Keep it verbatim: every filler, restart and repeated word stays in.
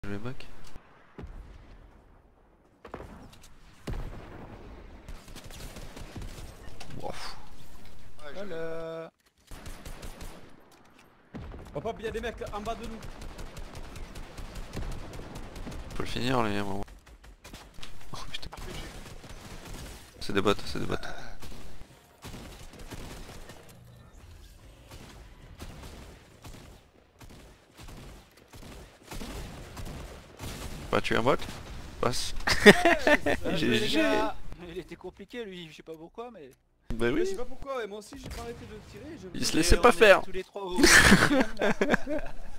Je vais back. Wow. Ouais, je- Voilà. Oh pop, y'a des mecs en bas de nous. Faut le finir lui à un moment. Oh putain. R P G. C'est des bots, c'est des bots. Pas tuer un bot? Passe. Ouais, G G. les gars. Il était compliqué lui, je sais pas pourquoi mais... Bah Je sais oui. pas pourquoi, ouais, moi aussi j'ai pas arrêté de tirer. Je... Il se Et laissait on pas était faire. tous les trois au...